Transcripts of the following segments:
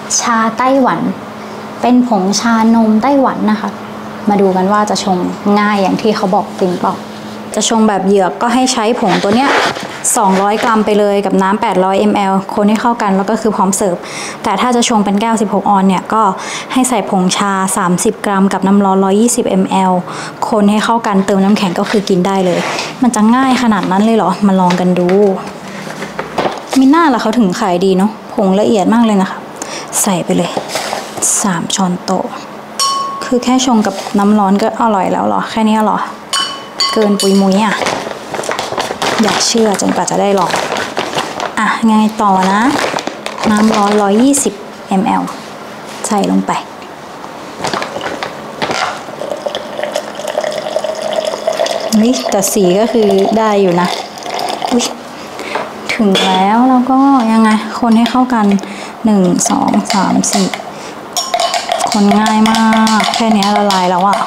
ชาไต้หวันเป็นผงชานมไต้หวันนะคะมาดูกันว่าจะชงง่ายอย่างที่เขาบอกจริงเปล่าจะชงแบบเหยือกก็ให้ใช้ผงตัวเนี้ย200 กรัมไปเลยกับน้ำ800 ml คนให้เข้ากันแล้วก็คือพร้อมเสิร์ฟแต่ถ้าจะชงเป็นแก้ว16 ออนเนี่ยก็ให้ใส่ผงชา30 กรัมกับน้ำร้อน120 ml คนให้เข้ากันเติมน้ำแข็งก็คือกินได้เลยมันจะง่ายขนาดนั้นเลยเหรอมาลองกันดูมีหน้าละเขาถึงขายดีเนาะผงละเอียดมากเลยนะคะใส่ไปเลย3 ช้อนโต๊ะคือแค่ชงกับน้ำร้อนก็อร่อยแล้วเหรอแค่นี้เหรอเกินปุยมุ้ยอ่ะอยากเชื่อจนกว่าจะได้ลองอ่ะไงต่อนะน้ำร้อน120 ml ใส่ลงไปนี่แต่สีก็คือได้อยู่นะอุ๊ยถึงแล้วก็ยังไงคนให้เข้ากัน1 2 3 4คนง่ายมากแค่นี้ละลายแล้วอ่ะ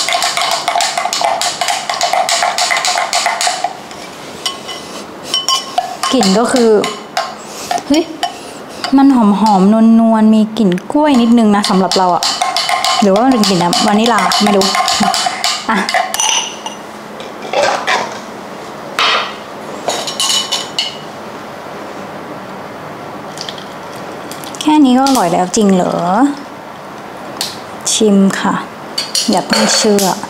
กลิ่นก็คือเฮ้ยมันหอมๆนวลๆมีกลิ่นกล้วยนิดนึงนะสำหรับเราอะหรือว่ามันเป็นกลิ่นแบบวานิลลาไม่รู้อ่ะแค่นี้ก็อร่อยแล้วจริงเหรอชิมค่ะอย่าเพิ่งเชื่อ